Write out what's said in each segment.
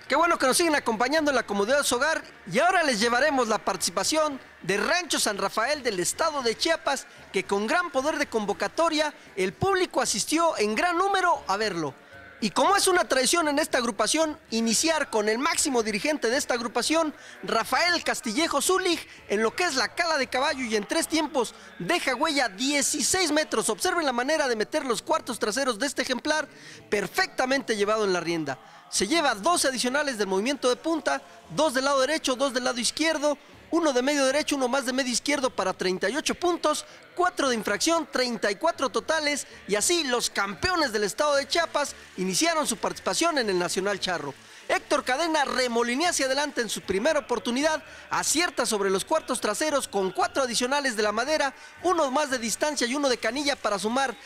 Qué bueno que nos siguen acompañando en la comodidad de su hogar y ahora les llevaremos la participación de Rancho San Rafael del estado de Chiapas, que con gran poder de convocatoria el público asistió en gran número a verlo. Y como es una tradición en esta agrupación, iniciar con el máximo dirigente de esta agrupación, Rafael Castillejo Zulich, en lo que es la cala de caballo y en 3 tiempos deja huella 16 metros. Observen la manera de meter los cuartos traseros de este ejemplar, perfectamente llevado en la rienda. Se lleva 12 adicionales del movimiento de punta, 2 del lado derecho, 2 del lado izquierdo, 1 de medio derecho, 1 más de medio izquierdo para 38 puntos, 4 de infracción, 34 totales, y así los campeones del estado de Chiapas iniciaron su participación en el Nacional Charro. Héctor Cadena remolinea hacia adelante en su primera oportunidad, acierta sobre los cuartos traseros con 4 adicionales de la madera, 1 más de distancia y 1 de canilla para sumar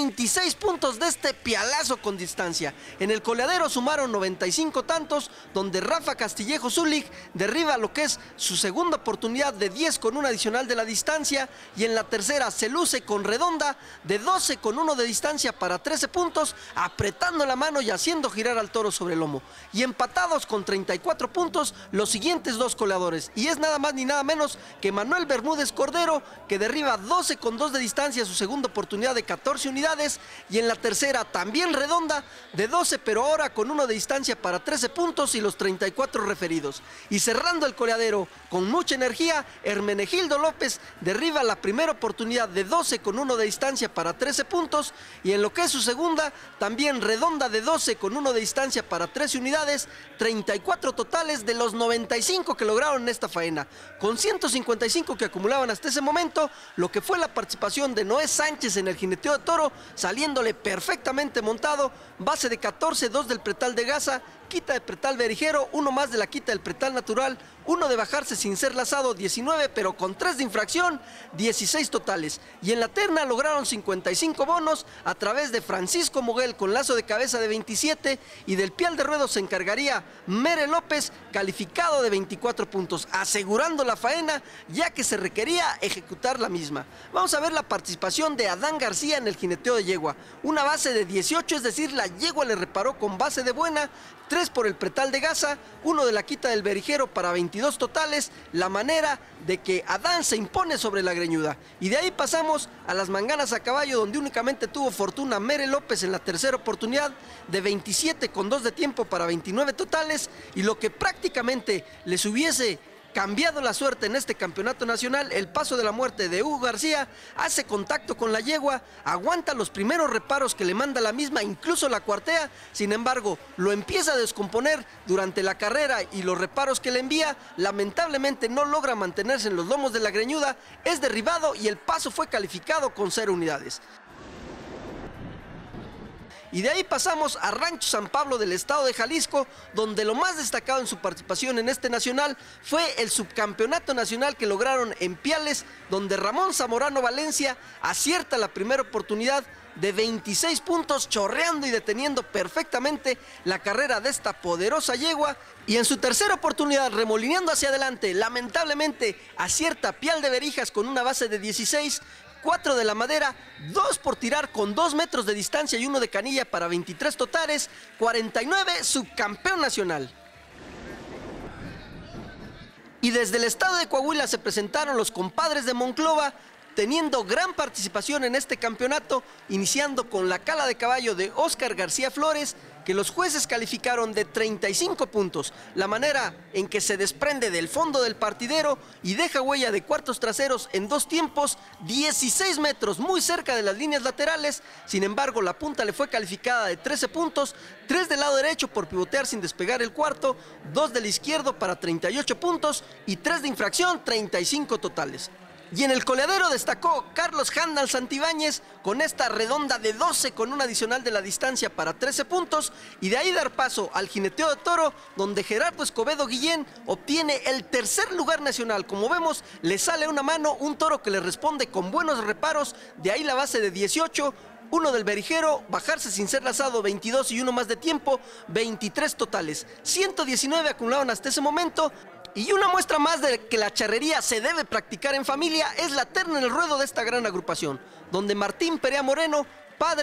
26 puntos de este pialazo con distancia. En el coleadero sumaron 95 tantos, donde Rafa Castillejo Zulich derriba lo que es su segunda oportunidad de 10 con 1 adicional de la distancia, y en la tercera se luce con redonda de 12 con 1 de distancia para 13 puntos, apretando la mano y haciendo girar al toro sobre el lomo. Y empatados con 34 puntos los siguientes 2 coleadores, y es nada más ni nada menos que Manuel Bermúdez Cordero, que derriba 12 con 2 de distancia su segunda oportunidad de 14 unidades, y en la tercera también redonda de 12 pero ahora con 1 de distancia para 13 puntos y los 34 referidos. Y cerrando el coleadero con mucha energía, Hermenegildo López derriba la primera oportunidad de 12 con 1 de distancia para 13 puntos, y en lo que es su segunda también redonda de 12 con 1 de distancia para 13 unidades, 34 totales de los 95 que lograron en esta faena, con 155 que acumulaban hasta ese momento, lo que fue la participación de Noé Sánchez en el jineteo de toro, saliéndole perfectamente montado, base de 14, 2 del pretal de gasa, quita de pretal berijero, 1 más de la quita del pretal natural, 1 de bajarse sin ser lazado, 19, pero con 3 de infracción, 16 totales. Y en la terna lograron 55 bonos a través de Francisco Moguel con lazo de cabeza de 27, y del pial de ruedo se encargaría Mere López, calificado de 24 puntos, asegurando la faena ya que se requería ejecutar la misma. Vamos a ver la participación de Adán García en el jineteo de yegua, una base de 18, es decir, la yegua le reparó con base de buena, 3 por el pretal de gasa, 1 de la quita del berijero para 22 totales, la manera de que Adán se impone sobre la greñuda. Y de ahí pasamos a las manganas a caballo, donde únicamente tuvo fortuna Mere López en la tercera oportunidad de 27 con 2 de tiempo para 29 totales, y lo que prácticamente les hubiese cambiado la suerte en este campeonato nacional, el paso de la muerte de Hugo García, hace contacto con la yegua, aguanta los primeros reparos que le manda la misma, incluso la cuartea, sin embargo, lo empieza a descomponer durante la carrera y los reparos que le envía, lamentablemente no logra mantenerse en los lomos de la greñuda, es derribado y el paso fue calificado con 0 unidades. Y de ahí pasamos a Rancho San Pablo del estado de Jalisco, donde lo más destacado en su participación en este nacional fue el subcampeonato nacional que lograron en Piales, donde Ramón Zamorano Valencia acierta la primera oportunidad de 26 puntos, chorreando y deteniendo perfectamente la carrera de esta poderosa yegua, y en su tercera oportunidad, remolineando hacia adelante, lamentablemente acierta pial de berijas con una base de 16, 4 de la madera, 2 por tirar con 2 metros de distancia y 1 de canilla para 23 totales, 49, subcampeón nacional. Y desde el estado de Coahuila se presentaron los compadres de Monclova, teniendo gran participación en este campeonato, iniciando con la cala de caballo de Óscar García Flores, que los jueces calificaron de 35 puntos, la manera en que se desprende del fondo del partidero y deja huella de cuartos traseros en 2 tiempos, 16 metros, muy cerca de las líneas laterales. Sin embargo, la punta le fue calificada de 13 puntos, 3 del lado derecho por pivotear sin despegar el cuarto, 2 del izquierdo para 38 puntos y 3 de infracción, 35 totales. Y en el coleadero destacó Carlos Handal Santibáñez con esta redonda de 12 con un adicional de la distancia para 13 puntos, y de ahí dar paso al jineteo de toro, donde Gerardo Escobedo Guillén obtiene el tercer lugar nacional. Como vemos, le sale una mano, un toro que le responde con buenos reparos, de ahí la base de 18, 1 del berijero, bajarse sin ser lazado 22 y 1 más de tiempo, 23 totales, 119 acumularon hasta ese momento. Y una muestra más de que la charrería se debe practicar en familia es la terna en el ruedo de esta gran agrupación, donde Martín Perea Moreno, padre,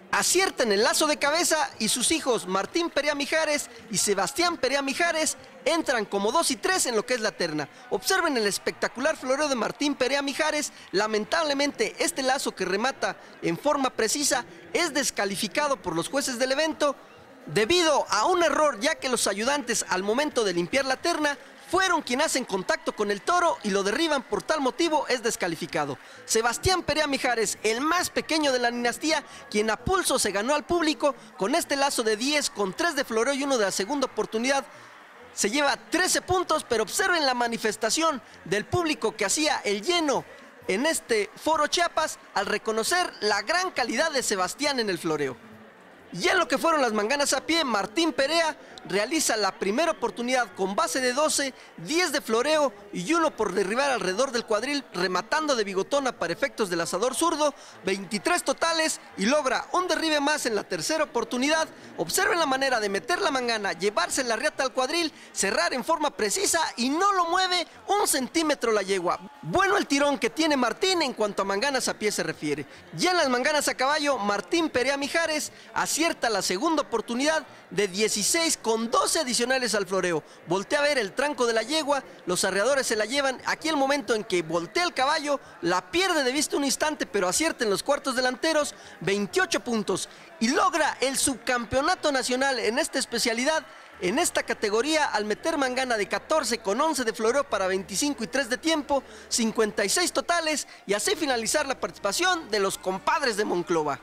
aciertan el lazo de cabeza y sus hijos Martín Perea Mijares y Sebastián Perea Mijares entran como 2 y 3 en lo que es la terna. Observen el espectacular floreo de Martín Perea Mijares. Lamentablemente este lazo que remata en forma precisa es descalificado por los jueces del evento debido a un error, ya que los ayudantes al momento de limpiar la terna fueron quienes hacen contacto con el toro y lo derriban. Por tal motivo es descalificado. Sebastián Perea Mijares, el más pequeño de la dinastía, quien a pulso se ganó al público con este lazo de 10 con 3 de floreo y 1 de la segunda oportunidad, se lleva 13 puntos, pero observen la manifestación del público que hacía el lleno en este Foro Chiapas al reconocer la gran calidad de Sebastián en el floreo. Y en lo que fueron las manganas a pie, Martín Perea realiza la primera oportunidad con base de 12, 10 de floreo y 1 por derribar alrededor del cuadril, rematando de bigotona para efectos del asador zurdo, 23 totales, y logra un derribe más en la tercera oportunidad. Observen la manera de meter la mangana, llevarse la riata al cuadril, cerrar en forma precisa y no lo mueve 1 centímetro la yegua. Bueno el tirón que tiene Martín en cuanto a manganas a pie se refiere. Ya en las manganas a caballo, Martín Perea Mijares acierta la segunda oportunidad de 16 con 12 adicionales al floreo. Voltea a ver el tranco de la yegua, los arreadores se la llevan. Aquí el momento en que voltea el caballo, la pierde de vista un instante, pero acierta en los cuartos delanteros, 28 puntos. Y logra el subcampeonato nacional en esta especialidad, en esta categoría, al meter mangana de 14 con 11 de floreo para 25 y 3 de tiempo, 56 totales, y así finalizar la participación de los compadres de Monclova.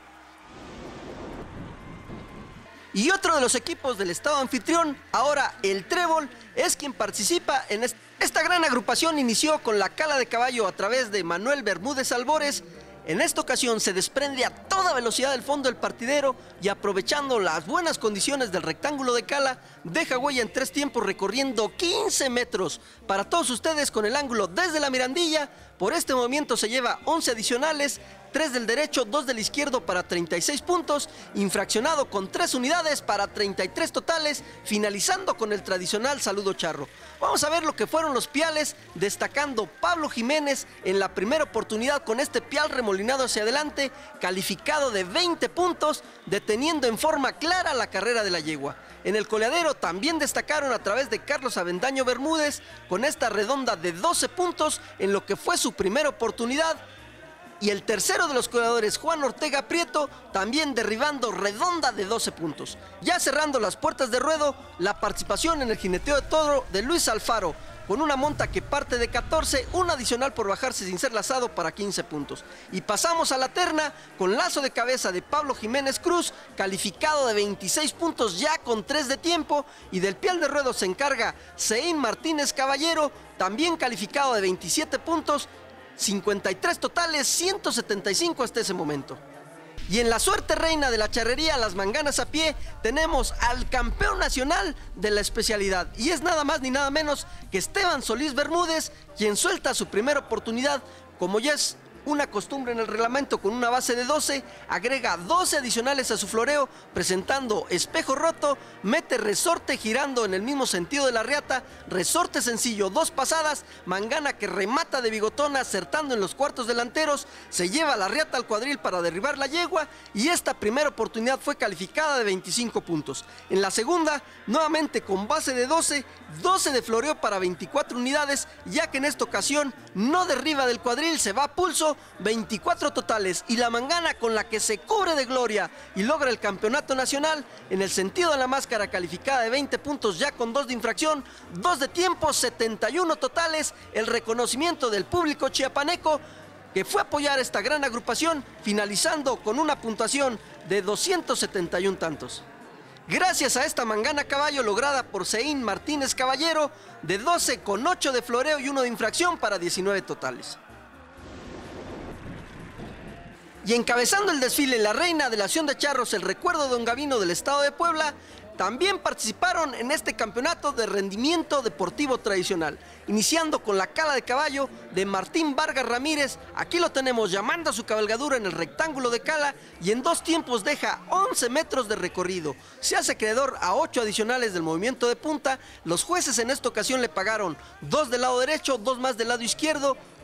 Y otro de los equipos del estado anfitrión, ahora el Trébol, es quien participa en esta gran agrupación. Inició con la cala de caballo a través de Manuel Bermúdez Albores. En esta ocasión se desprende a toda velocidad del fondo del partidero y, aprovechando las buenas condiciones del rectángulo de cala, deja huella en 3 tiempos recorriendo 15 metros. Para todos ustedes, con el ángulo desde la mirandilla, por este movimiento se lleva 11 adicionales, 3 del derecho, 2 del izquierdo para 36 puntos, infraccionado con 3 unidades para 33 totales, finalizando con el tradicional saludo charro. Vamos a ver lo que fueron los piales, destacando Pablo Jiménez en la primera oportunidad con este pial remolinado hacia adelante, calificado de 20 puntos, deteniendo en forma clara la carrera de la yegua. En el coleadero también destacaron a través de Carlos Avendaño Bermúdez con esta redonda de 12 puntos en lo que fue su primera oportunidad. Y el tercero de los coleadores, Juan Ortega Prieto, también derribando redonda de 12 puntos. Ya cerrando las puertas de ruedo, la participación en el jineteo de toro de Luis Alfaro, con una monta que parte de 14, un adicional por bajarse sin ser lazado para 15 puntos. Y pasamos a la terna con lazo de cabeza de Pablo Jiménez Cruz, calificado de 26 puntos ya con 3 de tiempo, y del pial de ruedo se encarga Seín Martínez Caballero, también calificado de 27 puntos, 53 totales, 175 hasta ese momento. Y en la suerte reina de la charrería, las manganas a pie, tenemos al campeón nacional de la especialidad, y es nada más ni nada menos que Esteban Solís Bermúdez, quien suelta su primera oportunidad, como ya es una costumbre en el reglamento, con una base de 12, agrega 12 adicionales a su floreo, presentando espejo roto, mete resorte girando en el mismo sentido de la riata, resorte sencillo, 2 pasadas, mangana que remata de bigotona acertando en los cuartos delanteros, se lleva la riata al cuadril para derribar la yegua, y esta primera oportunidad fue calificada de 25 puntos. En la segunda, nuevamente con base de 12, 12 de floreo para 24 unidades, ya que en esta ocasión no derriba del cuadril, se va a pulso, 24 totales, y la mangana con la que se cubre de gloria y logra el campeonato nacional en el sentido de la máscara, calificada de 20 puntos ya con 2 de infracción, 2 de tiempo, 71 totales, el reconocimiento del público chiapaneco que fue a apoyar esta gran agrupación, finalizando con una puntuación de 271 tantos. Gracias a esta mangana a caballo lograda por Seín Martínez Caballero, de 12 con 8 de floreo y 1 de infracción para 19 totales. Y encabezando el desfile, la reina de la Acción de Charros, el recuerdo de Don Gavino del estado de Puebla, también participaron en este campeonato de rendimiento deportivo tradicional, iniciando con la cala de caballo de Martín Vargas Ramírez. Aquí lo tenemos llamando a su cabalgadura en el rectángulo de cala, y en 2 tiempos deja 11 metros de recorrido. Se hace acreedor a 8 adicionales del movimiento de punta. Los jueces en esta ocasión le pagaron 2 del lado derecho, 2 más del lado izquierdo,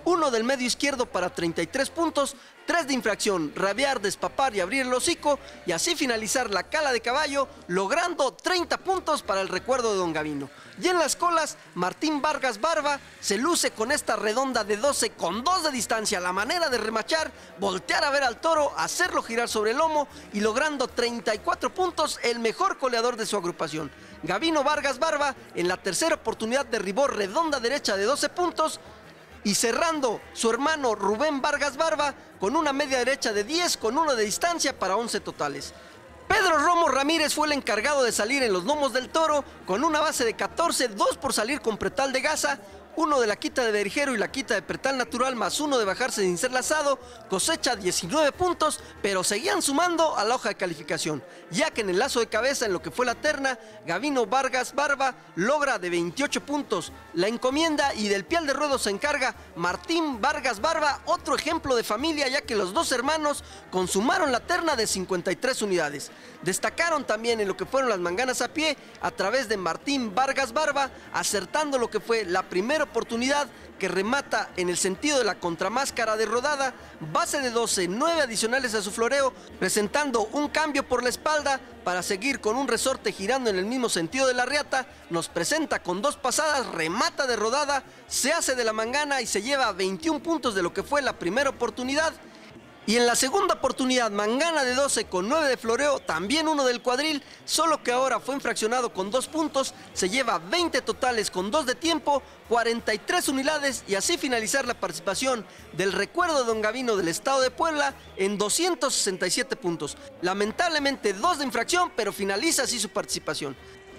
1 del medio izquierdo para 33 puntos, 3 de infracción, rabiar, despapar y abrir el hocico, y así finalizar la cala de caballo, logrando 30 puntos para el recuerdo de don Gavino. Y en las colas, Martín Vargas Barba se luce con esta redonda de 12 con 2 de distancia, la manera de remachar, voltear a ver al toro, hacerlo girar sobre el lomo y logrando 34 puntos, el mejor coleador de su agrupación. Gavino Vargas Barba en la tercera oportunidad derribó redonda derecha de 12 puntos, y cerrando su hermano Rubén Vargas Barba con una media derecha de 10 con 1 de distancia para 11 totales. Pedro Romo Ramírez fue el encargado de salir en los lomos del toro con una base de 14, 2 por salir con pretal de gasa, 1 de la quita de Berijero y la quita de pretal natural más 1 de bajarse sin ser lazado, cosecha 19 puntos, pero seguían sumando a la hoja de calificación, ya que en el lazo de cabeza en lo que fue la terna, Gavino Vargas Barba logra de 28 puntos la encomienda y del pial de ruedo se encarga Martín Vargas Barba, otro ejemplo de familia, ya que los dos hermanos consumaron la terna de 53 unidades. Destacaron también en lo que fueron las manganas a pie a través de Martín Vargas Barba, acertando lo que fue la primera oportunidad que remata en el sentido de la contramáscara de rodada, base de 12, 9 adicionales a su floreo, presentando un cambio por la espalda para seguir con un resorte girando en el mismo sentido de la riata, nos presenta con 2 pasadas, remata de rodada, se hace de la mangana y se lleva 21 puntos de lo que fue la primera oportunidad. Y en la segunda oportunidad, mangana de 12 con 9 de floreo, también 1 del cuadril, solo que ahora fue infraccionado con 2 puntos, se lleva 20 totales con 2 de tiempo, 43 unidades y así finalizar la participación del recuerdo de don Gavino del estado de Puebla en 267 puntos. Lamentablemente 2 de infracción, pero finaliza así su participación.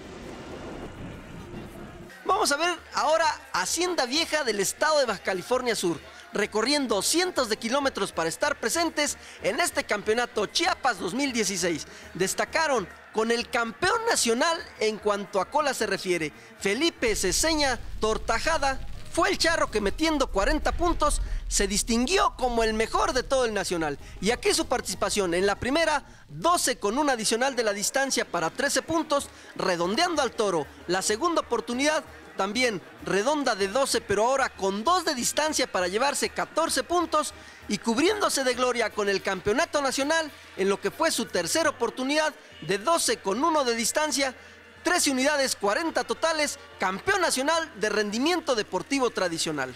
Vamos a ver ahora Hacienda Vieja del estado de Baja California Sur, recorriendo cientos de kilómetros para estar presentes en este campeonato Chiapas 2016. Destacaron con el campeón nacional en cuanto a cola se refiere, Felipe Ceseña Tortajada. Fue el charro que metiendo 40 puntos se distinguió como el mejor de todo el nacional. Y aquí su participación en la primera, 12 con un adicional de la distancia para 13 puntos, redondeando al toro. La segunda oportunidad también redonda de 12, pero ahora con 2 de distancia para llevarse 14 puntos y cubriéndose de gloria con el campeonato nacional en lo que fue su tercera oportunidad de 12 con 1 de distancia, 13 unidades, 40 totales, campeón nacional de rendimiento deportivo tradicional.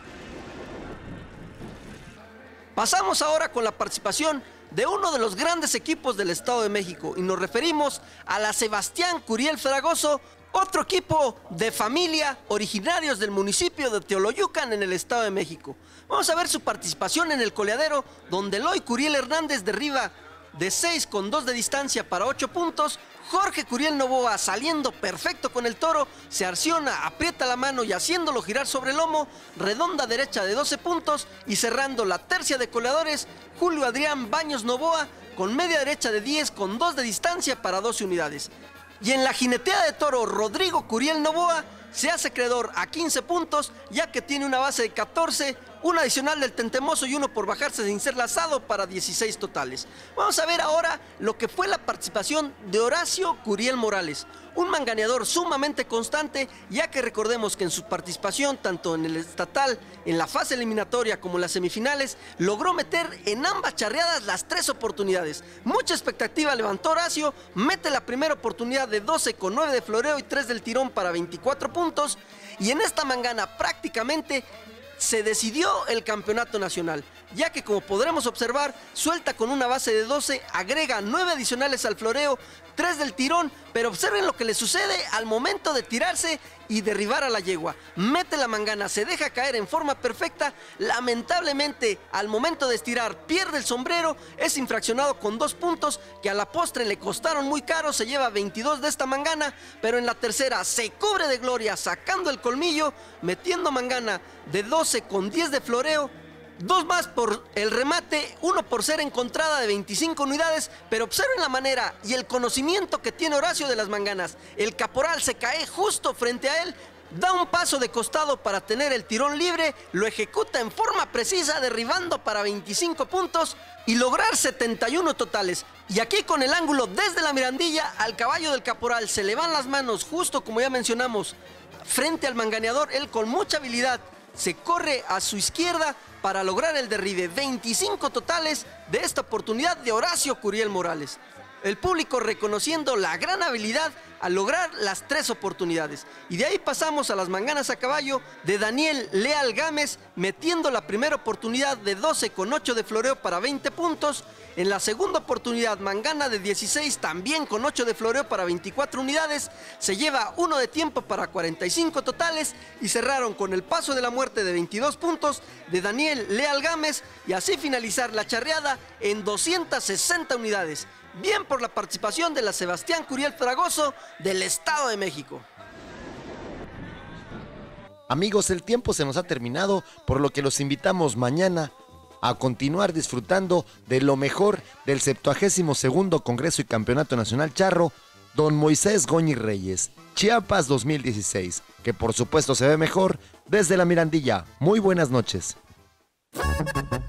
Pasamos ahora con la participación de uno de los grandes equipos del Estado de México y nos referimos a la Sebastián Curiel Fragoso, otro equipo de familia originarios del municipio de Teoloyucan en el Estado de México. Vamos a ver su participación en el coleadero, donde Eloy Curiel Hernández derriba de 6 con 2 de distancia para 8 puntos. Jorge Curiel Novoa saliendo perfecto con el toro, se arciona, aprieta la mano y haciéndolo girar sobre el lomo, redonda derecha de 12 puntos y cerrando la tercia de coleadores, Julio Adrián Baños Novoa con media derecha de 10 con 2 de distancia para 12 unidades. Y en la jineteada de toro, Rodrigo Curiel Novoa se hace acreedor a 15 puntos, ya que tiene una base de 14, un adicional del tentemoso y 1 por bajarse sin ser lazado para 16 totales. Vamos a ver ahora lo que fue la participación de Horacio Curiel Morales, un manganeador sumamente constante, ya que recordemos que en su participación tanto en el estatal, en la fase eliminatoria como en las semifinales, logró meter en ambas charreadas las 3 oportunidades. Mucha expectativa levantó Horacio, mete la primera oportunidad de 12 con 9 de floreo y 3 del tirón para 24 puntos, y en esta mangana prácticamente se decidió el campeonato nacional, ya que como podremos observar, suelta con una base de 12, agrega 9 adicionales al floreo, 3 del tirón, pero observen lo que le sucede al momento de tirarse y derribar a la yegua. Mete la mangana, se deja caer en forma perfecta, lamentablemente al momento de estirar pierde el sombrero, es infraccionado con 2 puntos que a la postre le costaron muy caro, se lleva 22 de esta mangana, pero en la tercera se cubre de gloria sacando el colmillo, metiendo mangana de 12 con 10 de floreo, 2 más por el remate, 1 por ser encontrada de 25 unidades, pero observen la manera y el conocimiento que tiene Horacio de las manganas. El caporal se cae justo frente a él, da un paso de costado para tener el tirón libre, lo ejecuta en forma precisa, derribando para 25 puntos y lograr 71 totales. Y aquí con el ángulo desde la mirandilla al caballo del caporal se le van las manos, justo como ya mencionamos, frente al manganeador, él con mucha habilidad se corre a su izquierda para lograr el derribe. 25 totales de esta oportunidad de Horacio Curiel Morales. El público reconociendo la gran habilidad al lograr las 3 oportunidades. Y de ahí pasamos a las manganas a caballo de Daniel Leal Gámez, metiendo la primera oportunidad de 12 con 8 de floreo para 20 puntos. En la segunda oportunidad, mangana de 16, también con 8 de floreo para 24 unidades. Se lleva 1 de tiempo para 45 totales y cerraron con el paso de la muerte de 22 puntos de Daniel Leal Gámez y así finalizar la charreada en 260 unidades. Bien por la participación de la Sebastián Curiel Fragoso del Estado de México. Amigos, el tiempo se nos ha terminado, por lo que los invitamos mañana a continuar disfrutando de lo mejor del 72º Congreso y Campeonato Nacional Charro Don Moisés Goñi Reyes, Chiapas 2016, que por supuesto se ve mejor desde la Mirandilla. Muy buenas noches.